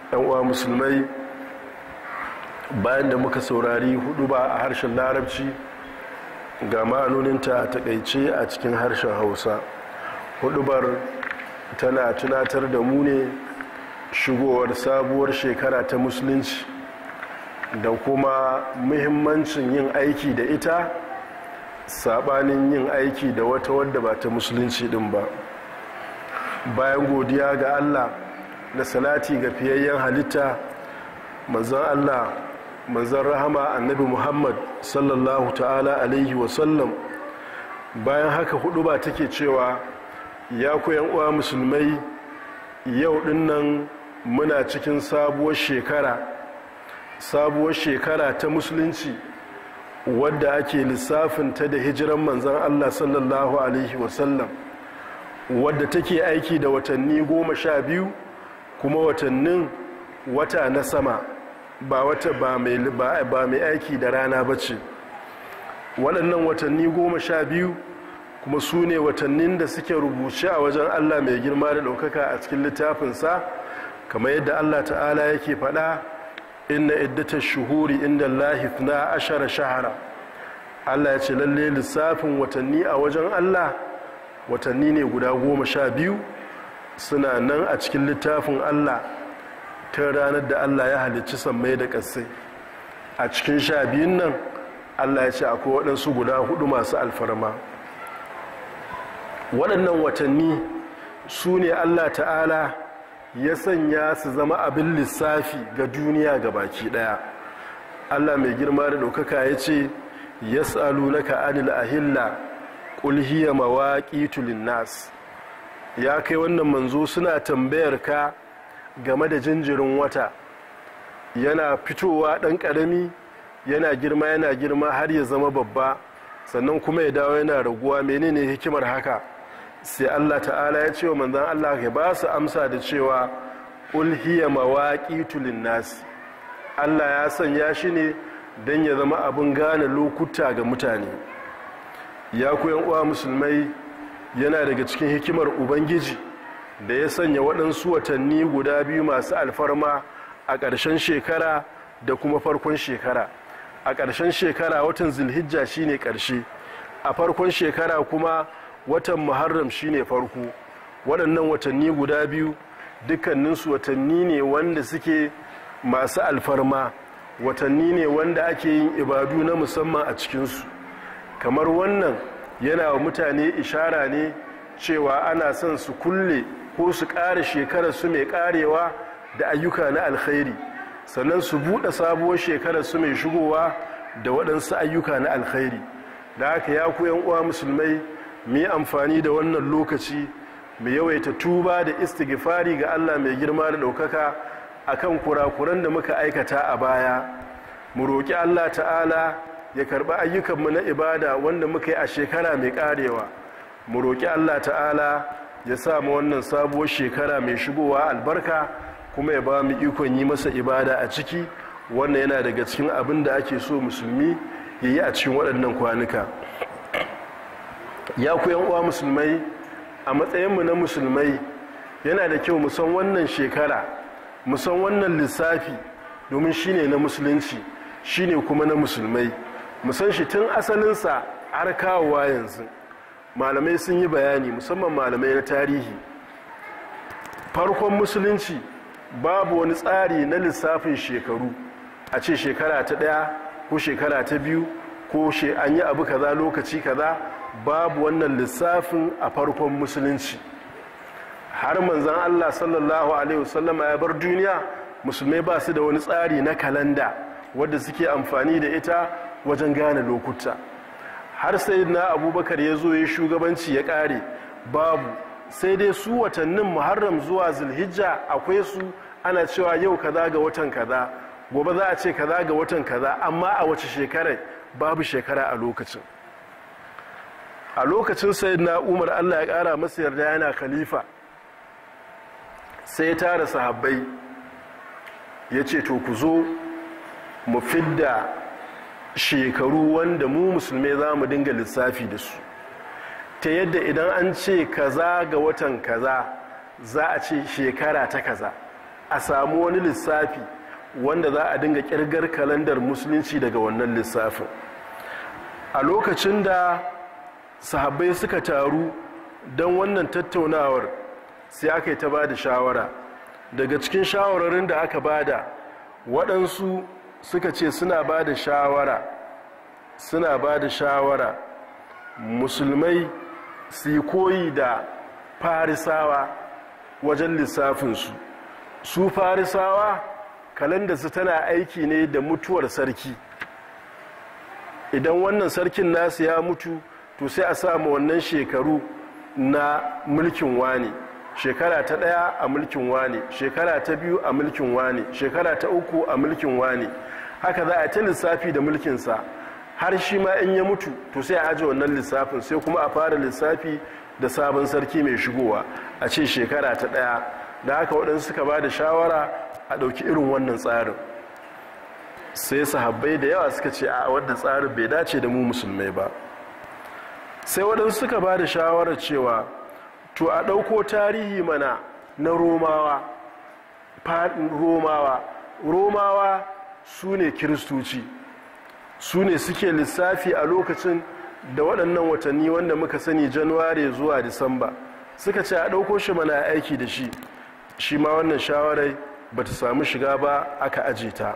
'yan uwa musulmai, bayan da muka saurari huduba a harshen larabci ga ma'anoninta a takaice a cikin harshen hausa, hudubar tana tunatar da mu ne shigowar sabuwar shekara ta musulunci da kuma muhimmancin yin aiki da ita sabanin yin aiki da wata wadda ba ta musulunci din ba. Bayan godiya ga Allah da salati ga fiyayyen halitta manzon Allah, manzon rahama annabi Muhammad sallallahu ta'ala alaihi wasallam, bayan haka huduba take cewa ya ku yan uwa musulmai, yau dinnan muna cikin sabuwar shekara ta musulunci wadda ake lissafinta da hijiran manzon Allah sallallahu alaihi wasallam, wadda take aiki da watanni 12 kuma watannin wata na sama, ba mai aiki da rana ba ce. waɗannan watanni 12 kuma su ne watannin da suke rubuce a wajen Allah mai girma da ɗaukaka a cikin littafinsa, kamar yadda Allah ta'ala yake faɗa, inna iddatash shuhuri inda Allahi 12 shahara. Allah ya ce lalle lissafin watanni a wajen Allah watanni ne guda 12 suna nan a cikin littafin Allah ta ranar da Allah ya halicci sammai da ƙasai. A cikin 12 nan Allah ya ce akwai waɗansu guda 4 masu alfarma. waɗannan watanni su ne Allah ta'ala ya sanya su zama abin lissafi ga duniya ga baki ɗaya. Allah mai girma da ɗaukaka ya ce yas'alunaka anil ahilla qul hiya mawaqitu lin-nas. Ya kai wannan manzo suna tambayar ka game da jinjirin wata, yana fitowa ɗan ƙarami yana girma har ya zama babba, sannan kuma ya dawo yana raguwa. menene hikimar haka? Sai Allah ta'ala ya ce wa manzon Allah ya ba su amsa da cewa qul hiya mawaqitu lin-nas. Allah ya sanya shi ne don ya zama abin gane lokuta ga mutane. Ya ku yan uwa musulmai, yana daga cikin hikimar ubangiji da ya sanya waɗansu watanni guda 2 masu alfarma a ƙarshen shekara da kuma farkon shekara. A ƙarshen shekara watan zulhijja shine ƙarshe, a farkon shekara kuma watan muharram shine farko. waɗannan watanni guda 2 dukkaninsu watanni ne wanda suke masu alfarma, watanni ne wanda ake yin ibadu na musamman a cikinsu. Kamar wannan yana wa mutane ishara ne cewa ana son su kulle ko su ƙara shekarar su mai ƙarewa da ayyuka na alkhairi, sannan su buɗe sabuwar shekarar su mai shigowa da waɗansu ayyuka na alkhairi. Da haka ya ku yan uwa musulmai, mu yi amfani da wannan lokaci mu yawaita tuba da istighfari ga Allah mai girma da ɗaukaka akan kurakuran da muka aikata a baya. Mu roƙi Allah ta'ala ya karɓi ayyukanmu na ibada wanda muka yi a shekara mai ƙarewa. Mu roƙi Allah ta'ala ya sa mu wannan sabuwar shekara mai shigowa albarka, kuma ya ba mu ikon yi masa ibada a ciki. Wannan yana daga cikin abin da ake so musulmi ya yi a cikin waɗannan kwanuka. Ya ku yan uwa musulmai, a matsayinmu na musulmai yana da kyau mu san wannan shekara, mu san wannan lissafi, domin shine na musulunci, shine kuma na musulmai. Mu san shi tun asalinsa har kawowa yanzu. Malamai sun yi bayani, musamman malamai na tarihi. Farkon musulunci babu wani tsari na lissafin shekaru, a ce shekara ta 1 ko shekara ta 2 ko an yi abu kaza lokaci kaza. Babu wannan lissafin a farkon musulunci. Har manzon Allah sallallahu alaihi wasallama ya bar duniya, musulmai ba su da wani tsari na kalanda wadda suke amfani da ita wajen gane lokuta. Har sayyidina Abubakar ya zo ya shugabanci ya kare, babu. Sai dai su watannin Muharram zuwa Zulhijja akwai su, ana cewa yau kaza ga watan kaza, gobe za a ce kaza ga watan kaza, amma a wace shekarar babu shekara a lokacin. A lokacin sayyidina Umar, Allah ya kara masa yarda, yana khalifa, sai ya tara sahabbai ya ce to ku zo mu fidda shekaru wanda mu musulmai za mu dinga lissafi da su, ta yadda idan an ce kaza ga watan kaza za a ce shekara ta kaza, a samu wani lissafi wanda za a dinga kirgar kalandar musulunci daga wannan lissafin. A lokacin da sahabbai suka taru don wannan tattaunawar sai aka yi ta ba da shawara. Daga cikin shawararin da aka bada, waɗansu suka ce suna ba da shawara musulmai su yi koyi da farisawa wajen lissafinsu. Su farisawa kalandarsu tana aiki ne da mutuwar sarki. Idan wannan sarkin nasu ya mutu to sai a samu wannan shekaru na mulkin wani, shekara ta 1 a mulkin wani, shekara ta 2 a mulkin wani, shekara ta 3 a mulkin wani. Haka za a ta lissafi da mulkinsa har shi ma in ya mutu to sai a aje wannan lissafin, sai kuma a fara lissafi da sabon sarki mai shigowa a ce shekara ta 1. Da haka waɗansu suka ba da shawara a ɗauki irin wannan tsarin. Sai sahabbai da yawa suka ce a wannan tsarin bai dace da mu musulmai ba. Sai waɗansu suka ba da shawarar cewa to a ɗauko tarihi mana na romawa su ne kiristoci, su ne suke lissafi a lokacin da waɗannan watanni wanda muka sani januwari zuwa disamba. Suka ce a ɗauko shi mana aiki da shi. Shi ma wannan shawarai ba ta samu shiga ba, aka aje ta.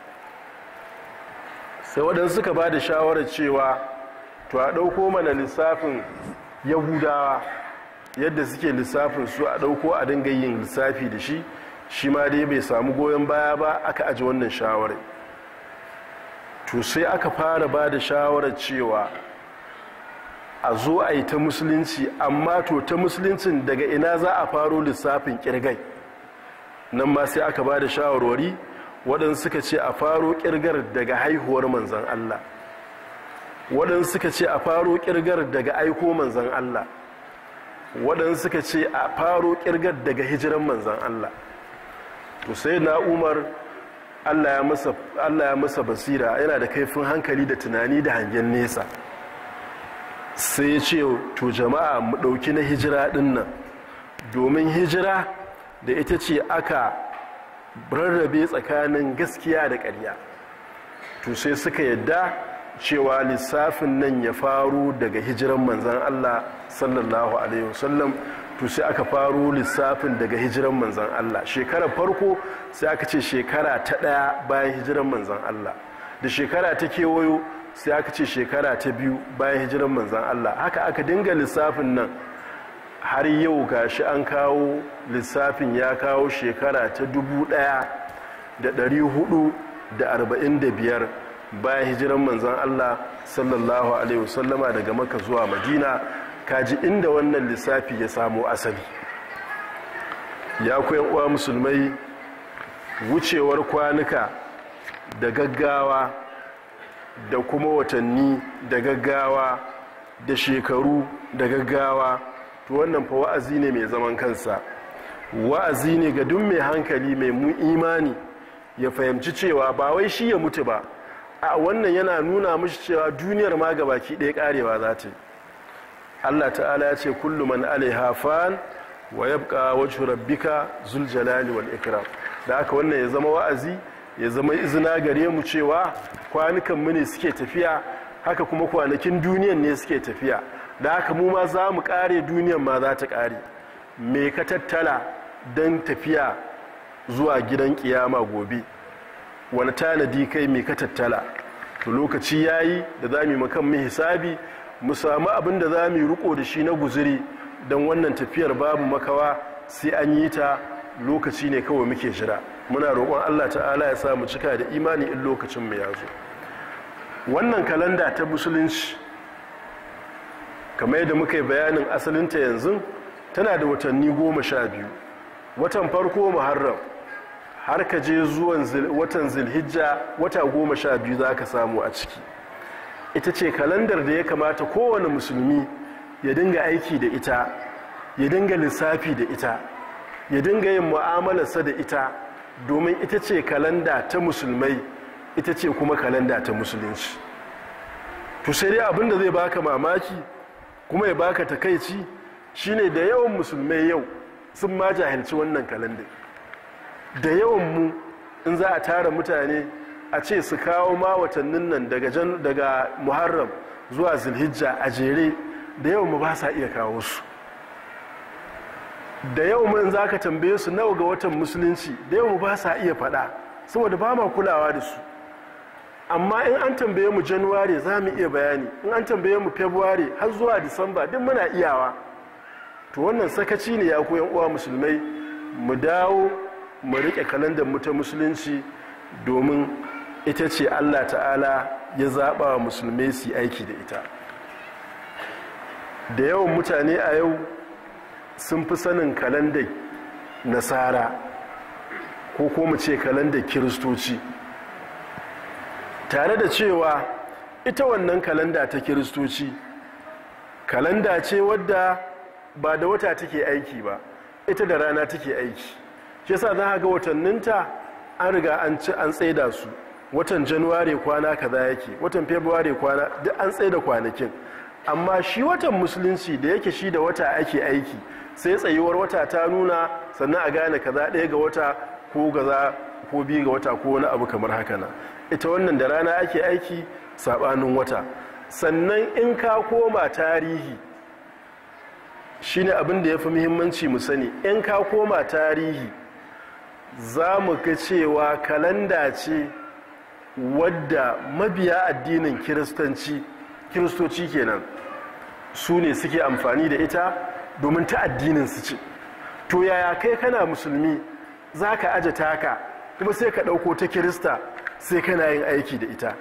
Sai waɗansu suka ba da shawarar cewa to a ɗauko mana lissafin yahudawa yadda suke lissafin su, a ɗauko a dinga yin lissafi da shi. Shi ma dai bai samu goyon baya ba, aka aje wannan shawarar. To sai aka fara ba da shawarar cewa a zo a yi ta musulunci, amma to ta musuluncin daga ina za a faro lissafin kirgai. Nan ma sai aka ba da shawarwari. Waɗansu suka ce a faro kirgar daga haihuwar manzan Allah, waɗansu suka ce a faro kirgar daga aiko manzan Allah, waɗansu suka ce a faro kirgar daga hijiran manzan Allah. To sai na Umar, Allah ya masa basira, yana da kaifin hankali da tunani da hangen nesa. Sai ya ce to jama'a mu ɗauki na hijira ɗin nan, domin hijira da ita ce aka rarrabe tsakanin gaskiya da ƙarya. To sai suka yadda cewa lissafin nan ya faru daga hijiran manzan Allah sallallahu alaihi wasallam. To sai aka faru lissafin daga hijiran manzan Allah. Shekarar farko sai aka ce shekara ta 1 bayan hijiran manzan Allah, da shekara ta kewayo sai aka ce shekara ta 2 bayan hijiran manzan Allah. Haka aka dinga lissafin nan har yau gashi an kawo lissafin ya kawo shekara ta 1445 bayan hijiran manzan Allah sallallahu alaihi wasallama daga Makka zuwa Madina. Kaji inda wannan lissafi ya samo asali. Ya ku yan uwa musulmai, wucewar kwanuka da gaggawa da kuma watanni da gaggawa da shekaru da gaggawa, to wannan fa wa'azi ne mai zaman kansa. Wa'azi ne ga duk mai hankali mai imani ya fahimci cewa ba wai shi ya mutu ba, a wannan yana nuna mishi cewa duniyar ma gabaki ɗaya karewa za ta yi. Allah ta'ala ya ce kullu man alaiha fan wa yabqa wajhu rabbika zul jalali wal ikram. Da haka wannan ya zama wa'azi, ya zama izina gare mu cewa kwanukan mu ne suke tafiya, haka kuma kwanakin duniyan ne suke tafiya. Da haka mu ma za mu kare, duniyan ma za ta kare. Me ka tattala don tafiya zuwa gidan kiyama gobe? Wani tanadi kai me ka tattala? To lokaci yayi da za mu makan mu hisabi, mu samu abin da za mu riko da shi na guzuri, don wannan tafiyar babu makawa sai an yi ta. Lokaci ne kawai muke jira. Muna roƙon Allah ta'ala ya sa mu cika da imani in lokacin mu ya zo. Wannan kalanda ta musulunci, kamar yadda muka yi bayanin asalinta yanzu, tana da watanni 12. Watan farko Muharram har ka je zuwan watan Zulhijja, wata 12 za ka samu a ciki. Ita ce kalandar da ya kamata kowane musulmi ya dinga aiki da ita, ya dinga lissafi da ita, ya dinga yin mu'amalarsa da ita, domin ita ce kalanda ta musulmai, ita ce kuma kalanda ta musulunci. To sai dai abin da zai baka mamaki kuma ya baka takaici shine da yawan musulmai yau sun ma jahilci wannan kalandar. da yawan mu in za a tara mutane a ce su kawo ma watannin nan daga Muharram zuwa Zulhijja a jere, da yawan mu ba sa iya kawo su. Da yawan mu in za ka tambaye su nawa ga watan musulunci, da yawan mu ba sa iya faɗa saboda ba ma kulawa da su. Amma in an tambaye mu Januwari za mu iya bayani, in an tambaye mu February har zuwa Disamba duk muna iyawa. To wannan sakaci ne ya koyan uwa musulmai, mu dawo mu riƙe kalandar mu ta musulunci, domin ita ce Allah ta'ala ya zaɓa wa musulmai su aiki da ita. Da yawan mutane a yau sun fi sanin kalandar nasara ko mu ce kalandar kiristoci, tare da cewa ita wannan kalanda ta kiristoci kalanda ce wadda ba da wata take aiki ba, ita da rana take aiki. shi yasa za ga watanninta an riga an tsaida su. Watan Januwari kwana kaza yake, watan February kwana, duk an tsaida kwanakin. Amma shi watan musulunci da yake shi da wata ake aiki, sai tsayuwar wata ta nuna sannan a gane kaza ɗaya ga wata ko gaza ko biyu ga wata ko wani abu kamar haka na. Ita wannan da rana ake aiki saɓanin wata. Sannan in ka koma tarihi, shine abin da ya fi muhimmanci mu sani, in ka koma tarihi za mu ga cewa kalanda ce wadda mabiya addinin kiristoci kenan su ne suke amfani da ita domin ta addinin su ce. To yaya kai kana musulmi za ka aje taka kuma sai ka ɗauko ta kirista sai kana yin aiki da ita?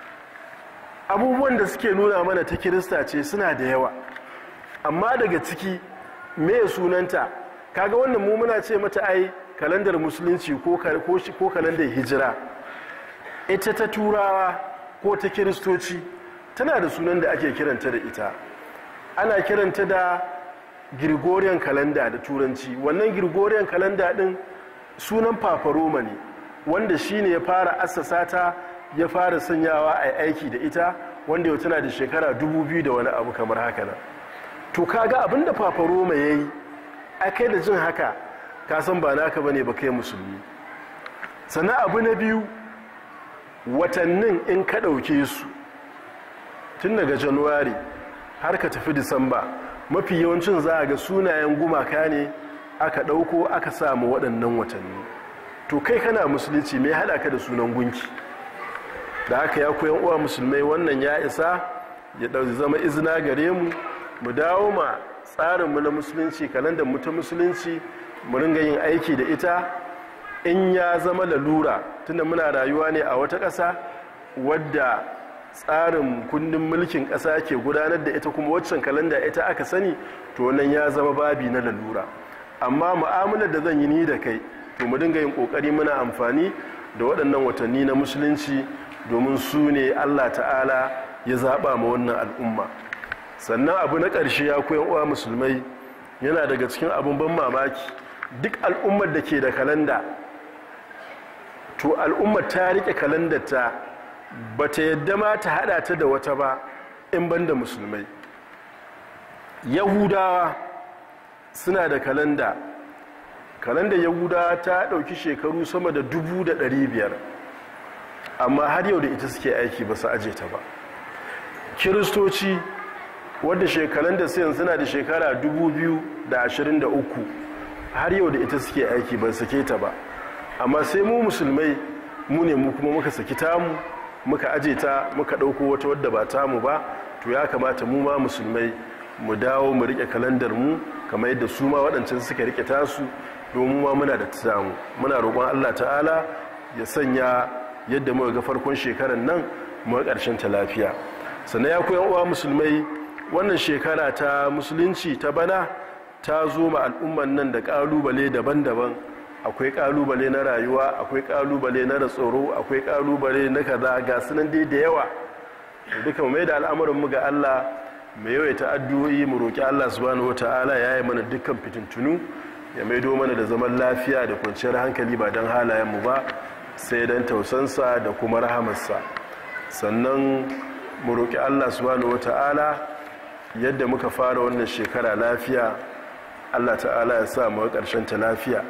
Abubuwan da suke nuna mana ta kirista ce suna da yawa, amma daga ciki me sunanta? Kaga wannan mu muna ce mata ai kalandar musulunci ko kalandar hijira. Ita ta turawa ko ta kiristoci tana da sunan da ake kiranta da ita. Ana kiranta da Gregorian calendar da turanci. Wannan Gregorian calendar din sunan Papa Roma ne, wanda shine ya fara assasa ta, ya fara sanyawa a aiki da ita, wanda yau tana da shekara 2000 da wani abu kamar haka nan. To kaga abinda Papa Roma yayi, akai da jin haka ka san ba naka bane ba kai musulmi. Sannan abu na biyu, watannin in ka ɗauke su tun daga Januwari har ka tafi Disamba, mafi yawancin za a ga sunayen gumaka ne aka ɗauko aka samu waɗannan watanni. To kai kana musulunci mai haɗa ka da sunan gunki? Da haka ya koyan uwa musulmai, wannan ya isa ya zama izina gare mu, mu dawo ma tsarinmu na musulunci, kalandar mu ta musulunci, mu ringa yin aiki da ita. In ya zama lalura, tunda muna rayuwa ne a wata ƙasa wadda tsarin kundin mulkin ƙasa ke gudanar da ita, kuma waccan kalanda ita aka sani, to wannan ya zama babi na lalura. Amma mu'amalar da zan yi ni da kai, to mu dinga yin ƙoƙari muna amfani da waɗannan watanni na musulunci, domin su ne Allah ta'ala ya zaɓa ma wannan al'umma. Sannan abu na ƙarshe ya koyan uwa musulmai, yana daga cikin abin ban mamaki, duk al'ummar da ke da kalanda, to al'ummar ta rike kalandarta ba ta yadda ma ta hada ta da wata ba in banda musulmai. Yahudawa suna da kalandar Yahudawa ta dauki shekaru sama da 500, amma har yau da ita suke aiki ba su aje ta ba. Kiristoci wadda shekarun da sayan suna da shekara 2023, har yau da ita suke aiki ba sake ta ba. Amma sai mu musulmai mu ne mu kuma muka saki tamu, muka aje ta, muka ɗauko wata wadda ba tamu ba. To ya kamata mu ma musulmai mu dawo mu rike kalandar mu kamar yadda su ma waɗancan suka rike tasu, domin ma muna da tamu. Muna roƙon Allah ta'ala ya sanya yadda muka ga farkon shekarar nan mu ga ƙarshen ta lafiya. Sannan ya koyan uwa musulmai, wannan shekara ta musulunci ta bana ta zo ma al'umman nan da ƙalubale daban-daban. Akwai ƙalubale na rayuwa, akwai ƙalubale na tsoro, akwai ƙalubale na kaza, ga sunan dai da yawa. Duka mai da al'amuranmu ga Allah, mai yawaita addu'o'i, mu roƙi Allah subhanahu wata'ala ya yi mana dukkan fitintunu, ya maido mana da zaman lafiya da kwanciyar hankali, ba don halayenmu ba sai don tausansa da kuma rahamarsa. Sannan mu roƙi Allah subhanahu wata'ala yadda muka fara wannan shekara lafiya, Allah ta'ala ya sa mu ƙarshen ta lafiya.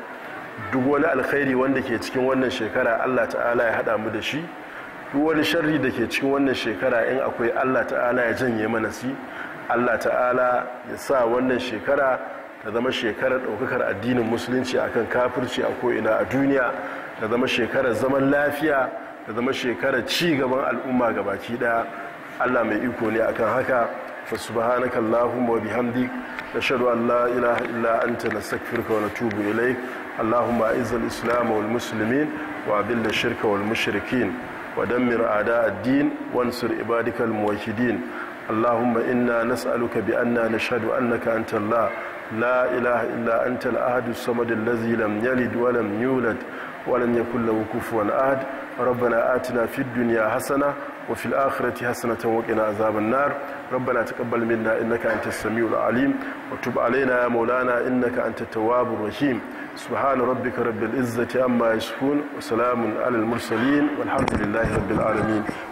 duk wani alkhairi wanda ke cikin wannan shekara Allah ta'ala ya haɗa mu da shi, duk wani sharri da ke cikin wannan shekara in akwai Allah ta'ala ya janye mana si, Allah ta'ala ya sa wannan shekara ta zama shekarar ɗaukakar addinin musulunci akan kafirci a ko'ina a duniya, ta zama shekarar zaman lafiya, ta zama shekarar ci gaban al'umma gabaki ɗaya. Allah mai iko ne akan haka. fa subhanaka allahumma wa bihamdik nashhadu an la ilaha illa anta nastaghfiruka wa natubu ilayk. اللهم أعز الإسلام والمسلمين وأذل الشرك والمشركين ودمر أعداء الدين وانصر عبادك الموحدين. اللهم إنا نسألك بأننا نشهد أنك أنت الله لا إله إلا أنت الأحد الصمد الذي لم يلد ولم يولد ولم يكن له كفوا أحد. ربنا آتنا في الدنيا حسنة وفي الآخرة حسنة وقنا عذاب النار. ربنا تقبل منا إنك أنت السميع العليم وتب علينا يا مولانا إنك أنت التواب الرحيم. سبحان ربك رب العزة عما يصفون وسلام على المرسلين والحمد لله رب العالمين.